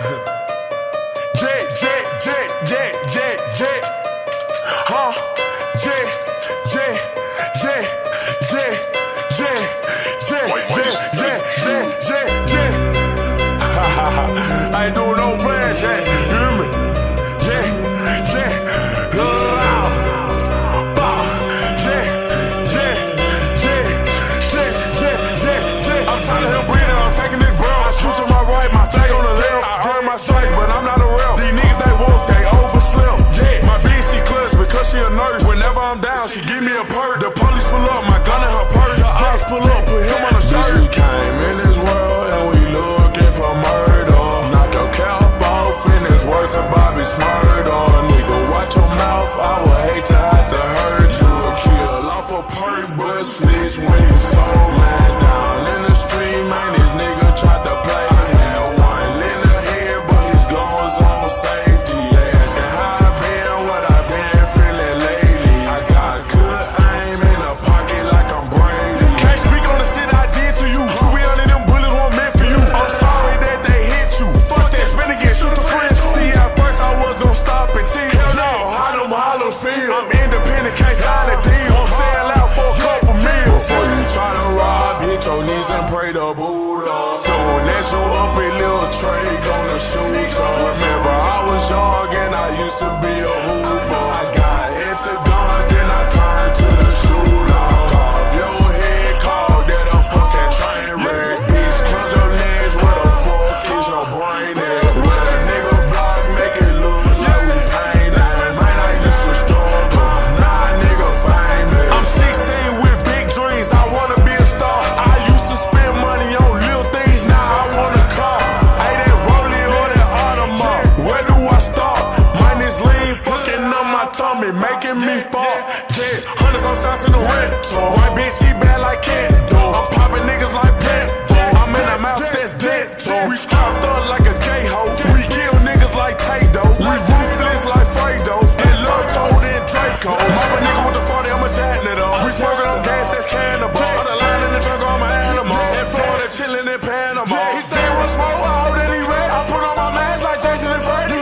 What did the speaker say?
Jet, jet, jet, jet, jet, jet. Huh? Jet, jet, jet, jet, jet, jet, jet, jet, jet. I ain't doing no plan, Jet. You hear me? Jet, jet, loud. Jet, jet, jet, jet, jet, jet, jet. I'm tired of him breathing, I'm taking this bro. I shoot to my right, my flag on the left. I earn my stripes, but I'm not a rep. These niggas, they woke, they overslept. Yeah, my bitch, she clutch because she a nurse. Whenever I'm down, she give me a perk. The police pull up, my gun in her purse. The ops pull up, put him on the shirt. We came in this world and we looking for murder. Knock your cap off and it's words of Bobby Smurder. Nigga, watch your mouth, I would hate to have to hurt you. Kill off a perk, but snitch when you so man down in the street, man, this nigga tried to play. Had one in the head, but his goals on safety. Asking how I been, what I been feeling lately. I got good aim in the pocket like I'm Brady. Can't speak on the shit I did to you. To be honest, them bullets weren't meant for you. I'm sorry that they hit you. Fuck that, spin again, shoot the friends. See, at first I was gon' stop and chill. Hell no, how them hollows feel. I'm independent, can't sign a deal. I'm saying loud for a couple meals. Before you try to rob, hit your knees and pray to Buddha. Soon as you up a little tray, gonna shoot ya. Remember, I was young and I used to be a hooper. I got into guns, then I turned to the shooter. Carve your head, call that a fucking train wreck. Bitch, close your legs, where the fuck is your brain at? With a nigga block, make it look like we painted. Man, I used to struggle, nah, nigga famous. I'm 16 with big dreams, I wanna be a star. I used to spend money on little things, now I want a car. Ain't that Rollie or that Audemars? Where do I start? Mine is lean, fucking up my tummy, making me fall. Yeah, hundreds on shots in the rental. White bitch, she bad like Kent. I'm popping niggas like Pent. I'm in the mouth that's dead. We strapped up like a K-ho. We kill niggas like Tay-Do. We ruthless like Fredo. And Lil Toad and Draco. Mop a nigga with the 40, I'm a chatting it up. We smoking up gas, that's cannibal. On the line in the truck, I'm an animal. In Florida, chillin' in Panama. He say, "What's more?" I hope that he read. I put on my mask like Jason and Freddy.